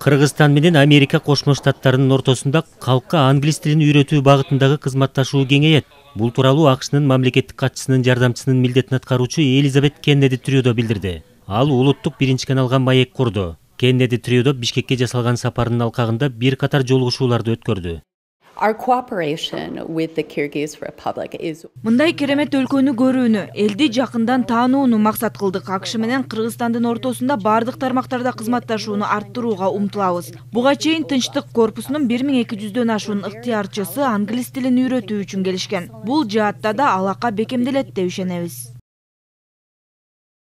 Кыргызстан менен Америка Кошмо Штаттарынын ортосунда калкка англис тилин үйрөтүү багытындагы кызматташуу кеңейет. Бул тууралуу АКШнын мамлекеттик катчысынын жардамчысынын милдетин аткаруучу Элизабет Кеннеди Трюдо билдирди. Ал улуттук биринчи каналга маек курду. Кеннеди Трюдо Бишкекке жасалган сапарынын алкагында бир катар жолугушууларды өткөрдү. Мындай керемет өлкөнү көрүүнү, элди жакындан таанууну максат кылдык. АКШ менен Кыргызстандын ортосунда бардык тармактарда кызматташууну арттырууга умтулабыз. Буга чейин Тынчтык корпусунун 1200дөн ашуун ыктыярчысы англис тилин үйрөтүү үчүн келишкен. Бул жаатта да алака бекемделет деп ишенебиз.